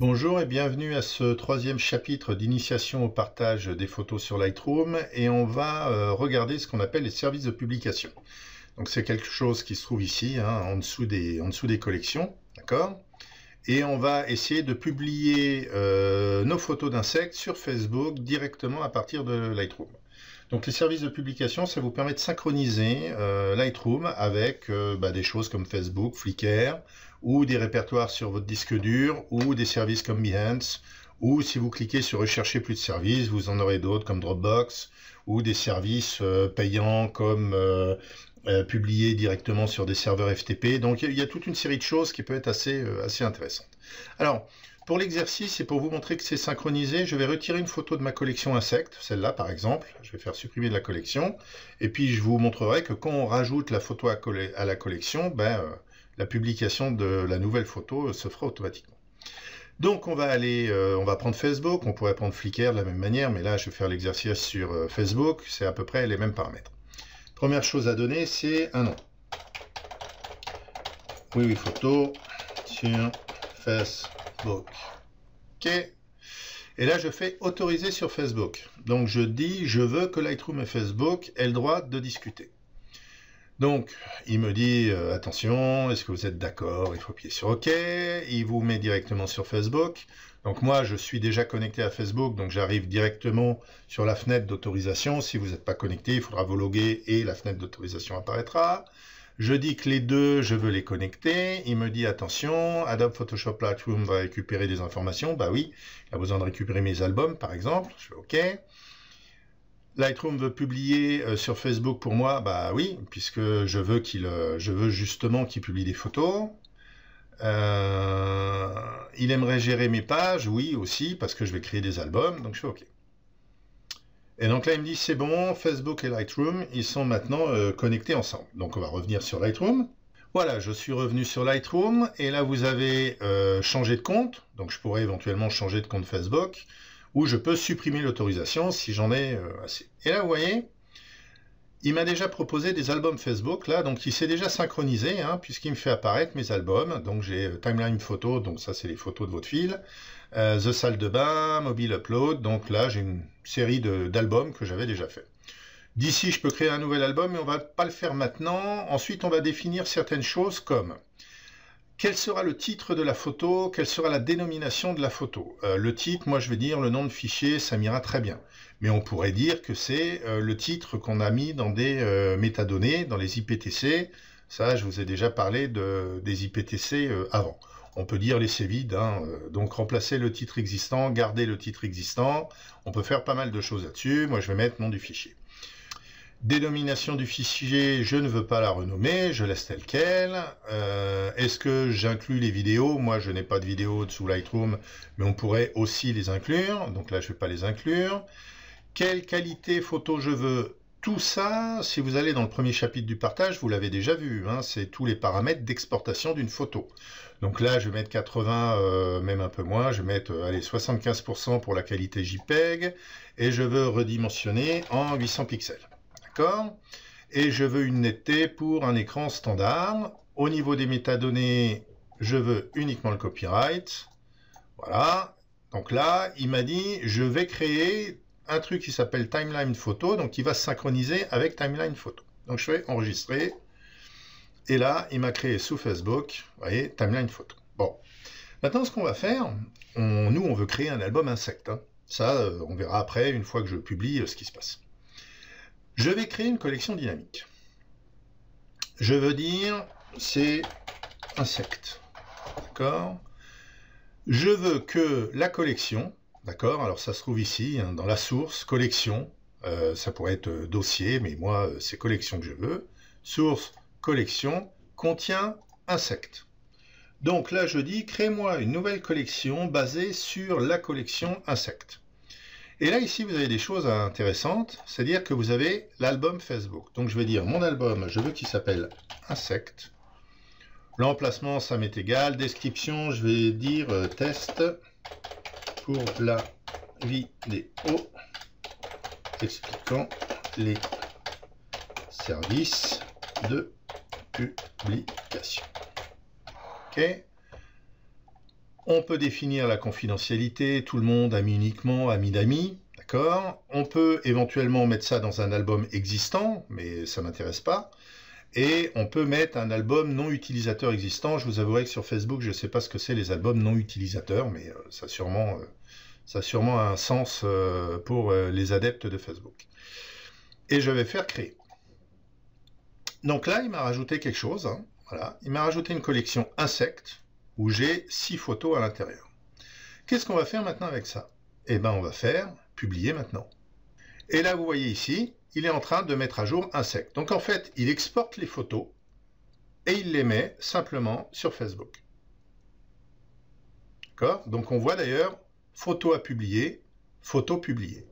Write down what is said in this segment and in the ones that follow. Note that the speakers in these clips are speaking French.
Bonjour et bienvenue à ce troisième chapitre d'initiation au partage des photos sur Lightroom et on va regarder ce qu'on appelle les services de publication. Donc c'est quelque chose qui se trouve ici, en dessous des collections, d'accord? Et on va essayer de publier nos photos d'insectes sur Facebook directement à partir de Lightroom. Donc les services de publication, ça vous permet de synchroniser Lightroom avec des choses comme Facebook, Flickr, ou des répertoires sur votre disque dur, ou des services comme Behance, ou si vous cliquez sur rechercher plus de services, vous en aurez d'autres comme Dropbox, ou des services payants comme publier directement sur des serveurs FTP. Donc il y a toute une série de choses qui peut être assez intéressante. Alors, pour l'exercice et pour vous montrer que c'est synchronisé, je vais retirer une photo de ma collection insectes, celle-là par exemple. Je vais faire supprimer de la collection. Et puis je vous montrerai que quand on rajoute la photo à la collection, la publication de la nouvelle photo se fera automatiquement. Donc on va prendre Facebook, on pourrait prendre Flickr de la même manière, mais là je vais faire l'exercice sur Facebook, c'est à peu près les mêmes paramètres. Première chose à donner, c'est un nom. Oui, photo sur Facebook. OK. Et là, je fais autoriser sur Facebook. Donc, je dis, je veux que Lightroom et Facebook aient le droit de discuter. Donc, il me dit, attention, est-ce que vous êtes d'accord? Il faut appuyer sur OK. Il vous met directement sur Facebook. Donc, moi, je suis déjà connecté à Facebook, donc j'arrive directement sur la fenêtre d'autorisation. Si vous n'êtes pas connecté, il faudra vous loguer et la fenêtre d'autorisation apparaîtra. Je dis que les deux, je veux les connecter. Il me dit, attention, Adobe Photoshop Lightroom va récupérer des informations. Bah oui, il a besoin de récupérer mes albums, par exemple. Je fais OK. Lightroom veut publier sur Facebook pour moi. Bah oui, puisque je veux justement qu'il publie des photos. Il aimerait gérer mes pages, oui, aussi, parce que je vais créer des albums. Donc je fais OK. Et donc là, il me dit, c'est bon, Facebook et Lightroom, ils sont maintenant connectés ensemble. Donc on va revenir sur Lightroom. Voilà, je suis revenu sur Lightroom, et là, vous avez changé de compte. Donc je pourrais éventuellement changer de compte Facebook, ou je peux supprimer l'autorisation si j'en ai assez. Et là, vous voyez, il m'a déjà proposé des albums Facebook, là, donc il s'est déjà synchronisé, puisqu'il me fait apparaître mes albums. Donc j'ai Timeline Photo, donc ça c'est les photos de votre fil. The Salle de Bain, Mobile Upload, donc là j'ai une série d'albums que j'avais déjà fait. D'ici je peux créer un nouvel album, mais on va pas le faire maintenant. Ensuite on va définir certaines choses comme quel sera le titre de la photo, quelle sera la dénomination de la photo. Le titre, moi je vais dire le nom de fichier, ça m'ira très bien. Mais on pourrait dire que c'est le titre qu'on a mis dans des métadonnées, dans les IPTC. Ça, je vous ai déjà parlé des IPTC avant. On peut dire laisser vide, donc remplacer le titre existant, garder le titre existant. On peut faire pas mal de choses là-dessus. Moi, je vais mettre nom du fichier. Dénomination du fichier, je ne veux pas la renommer, je laisse tel quel. Est-ce que j'inclus les vidéos? Moi, je n'ai pas de vidéos sous Lightroom, mais on pourrait aussi les inclure. Donc là, je ne vais pas les inclure. Quelle qualité photo je veux? Tout ça, si vous allez dans le premier chapitre du partage, vous l'avez déjà vu, c'est tous les paramètres d'exportation d'une photo. Donc là, je vais mettre 80, même un peu moins, je vais mettre 75% pour la qualité JPEG, et je veux redimensionner en 800 pixels. D'accord? Et je veux une netteté pour un écran standard. Au niveau des métadonnées, je veux uniquement le copyright. Voilà. Donc là, il m'a dit, je vais créer un truc qui s'appelle Timeline Photo, donc qui va se synchroniser avec Timeline Photo. Donc je fais enregistrer, et là, il m'a créé sous Facebook, vous voyez, Timeline Photo. Bon, maintenant ce qu'on va faire, nous on veut créer un album insecte. Ça, on verra après, une fois que je publie, ce qui se passe. Je vais créer une collection dynamique. Je veux dire, c'est insectes, d'accord? Je veux que la collection, d'accord, alors ça se trouve ici, dans la source, collection, ça pourrait être dossier, mais moi, c'est collection que je veux. Source, collection, contient insectes. Donc là, je dis, crée-moi une nouvelle collection basée sur la collection insectes. Et là, ici, vous avez des choses intéressantes, c'est-à-dire que vous avez l'album Facebook. Donc je vais dire, mon album, je veux qu'il s'appelle insectes. L'emplacement, ça m'est égal. Description, je vais dire test pour la vidéo expliquant les services de publication. OK. On peut définir la confidentialité, tout le monde, amis uniquement, amis d'amis, d'accord? On peut éventuellement mettre ça dans un album existant, mais ça ne m'intéresse pas. Et on peut mettre un album non utilisateur existant. Je vous avouerai que sur Facebook, je ne sais pas ce que c'est les albums non utilisateurs, mais ça a sûrement un sens pour les adeptes de Facebook. Et je vais faire créer. Donc là, il m'a rajouté quelque chose. Hein, voilà. Il m'a rajouté une collection insectes où j'ai 6 photos à l'intérieur. Qu'est-ce qu'on va faire maintenant avec ça? Eh bien, on va faire publier maintenant. Et là, vous voyez ici, il est en train de mettre à jour insectes. Donc en fait, il exporte les photos et il les met simplement sur Facebook. D'accord? Donc on voit d'ailleurs photo à publier, photo publiée.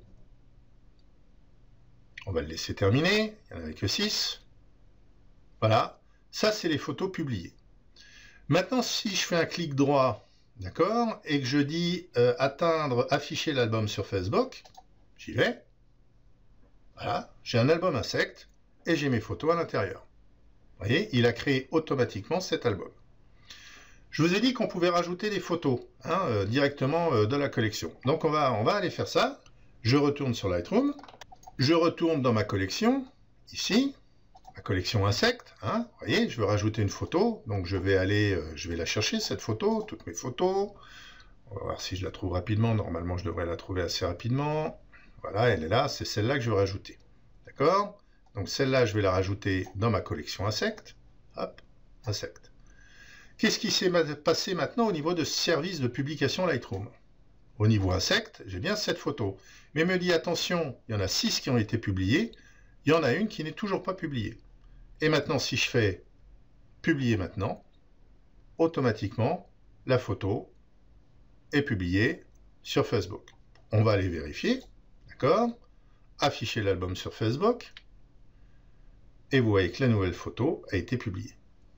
On va le laisser terminer, il n'y en avait que 6. Voilà, ça c'est les photos publiées. Maintenant, si je fais un clic droit, d'accord, et que je dis atteindre, afficher l'album sur Facebook, j'y vais. Voilà, j'ai un album insecte et j'ai mes photos à l'intérieur. Vous voyez, il a créé automatiquement cet album. Je vous ai dit qu'on pouvait rajouter des photos directement de la collection. Donc on va aller faire ça. Je retourne sur Lightroom. Je retourne dans ma collection, ici, ma collection insectes. Vous voyez, je veux rajouter une photo. Donc je vais la chercher, cette photo, toutes mes photos. On va voir si je la trouve rapidement. Normalement, je devrais la trouver assez rapidement. Voilà, elle est là, c'est celle-là que je veux rajouter. D'accord? Donc celle-là, je vais la rajouter dans ma collection insectes. Hop, insectes. Qu'est-ce qui s'est passé maintenant au niveau de service de publication Lightroom? Au niveau insectes, j'ai bien cette photo. Mais me dit, attention, il y en a 6 qui ont été publiées, il y en a une qui n'est toujours pas publiée. Et maintenant, si je fais publier maintenant, automatiquement, la photo est publiée sur Facebook. On va aller vérifier. D'accord? Afficher l'album sur Facebook. Et vous voyez que la nouvelle photo a été publiée.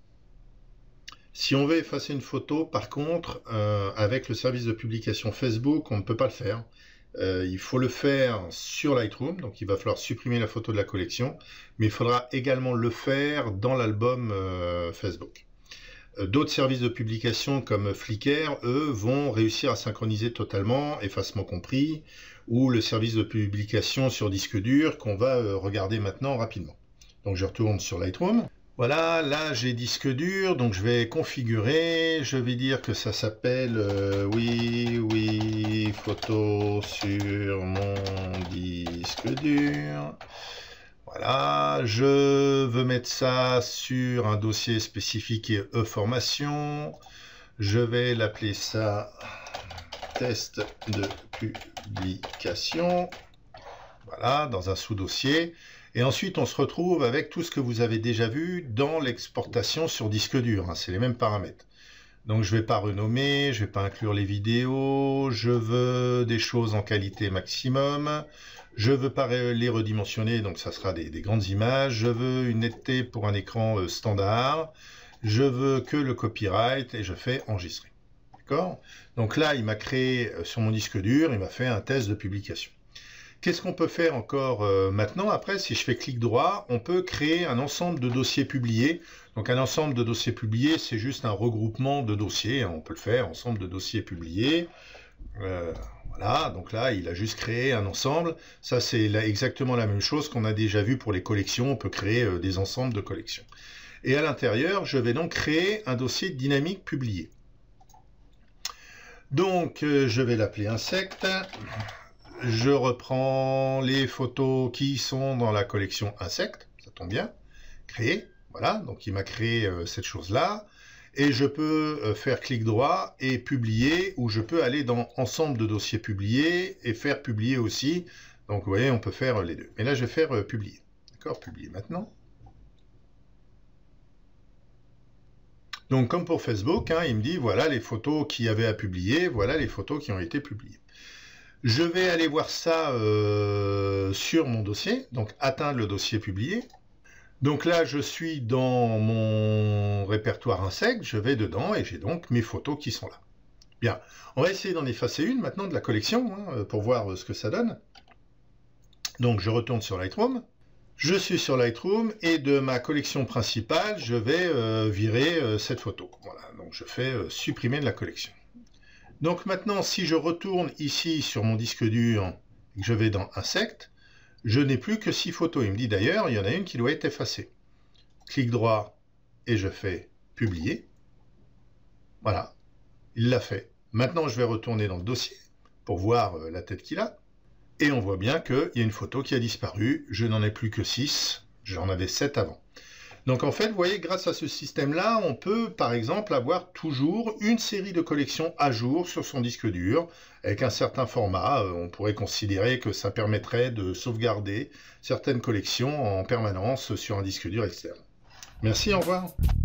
Si on veut effacer une photo, par contre, avec le service de publication Facebook, on ne peut pas le faire. Il faut le faire sur Lightroom, donc il va falloir supprimer la photo de la collection, mais il faudra également le faire dans l'album Facebook. D'autres services de publication comme Flickr, eux, vont réussir à synchroniser totalement, effacement compris, ou le service de publication sur disque dur qu'on va regarder maintenant rapidement. Donc je retourne sur Lightroom. Voilà, là j'ai disque dur, donc je vais configurer, je vais dire que ça s'appelle oui, photo sur mon disque dur. Voilà, je veux mettre ça sur un dossier spécifique et e-formation. Je vais l'appeler ça test de publication. Voilà, dans un sous-dossier. Et ensuite, on se retrouve avec tout ce que vous avez déjà vu dans l'exportation sur disque dur. C'est les mêmes paramètres. Donc, je ne vais pas renommer, je ne vais pas inclure les vidéos. Je veux des choses en qualité maximum. Je ne veux pas les redimensionner, donc ça sera des grandes images. Je veux une netteté pour un écran standard. Je veux que le copyright et je fais enregistrer. D'accord? Donc là, il m'a créé sur mon disque dur, il m'a fait un test de publication. Qu'est-ce qu'on peut faire encore maintenant? Après, si je fais clic droit, on peut créer un ensemble de dossiers publiés. Donc un ensemble de dossiers publiés, c'est juste un regroupement de dossiers. On peut le faire, ensemble de dossiers publiés. Voilà, donc là, il a juste créé un ensemble. Ça, c'est exactement la même chose qu'on a déjà vu pour les collections. On peut créer des ensembles de collections. Et à l'intérieur, je vais donc créer un dossier dynamique publié. Donc, je vais l'appeler insectes. Je reprends les photos qui sont dans la collection insectes, ça tombe bien, créer, voilà, donc il m'a créé cette chose-là, et je peux faire clic droit et publier, ou je peux aller dans ensemble de dossiers publiés et faire publier aussi, donc vous voyez, on peut faire les deux. Mais là, je vais faire publier, d'accord, publier maintenant. Donc comme pour Facebook, il me dit, voilà les photos qu'il y avait à publier, voilà les photos qui ont été publiées. Je vais aller voir ça sur mon dossier, donc atteindre le dossier publié. Donc là, je suis dans mon répertoire insectes, je vais dedans et j'ai donc mes photos qui sont là. Bien, on va essayer d'en effacer une maintenant de la collection pour voir ce que ça donne. Donc je retourne sur Lightroom. Je suis sur Lightroom et de ma collection principale, je vais virer cette photo. Voilà, donc je fais supprimer de la collection. Donc maintenant, si je retourne ici sur mon disque dur et que je vais dans Insect, je n'ai plus que 6 photos. Il me dit d'ailleurs, il y en a une qui doit être effacée. Clic droit et je fais Publier. Voilà, il l'a fait. Maintenant, je vais retourner dans le dossier pour voir la tête qu'il a. Et on voit bien qu'il y a une photo qui a disparu. Je n'en ai plus que 6. J'en avais 7 avant. Donc en fait, vous voyez, grâce à ce système-là, on peut par exemple avoir toujours une série de collections à jour sur son disque dur, avec un certain format. On pourrait considérer que ça permettrait de sauvegarder certaines collections en permanence sur un disque dur externe. Merci, au revoir.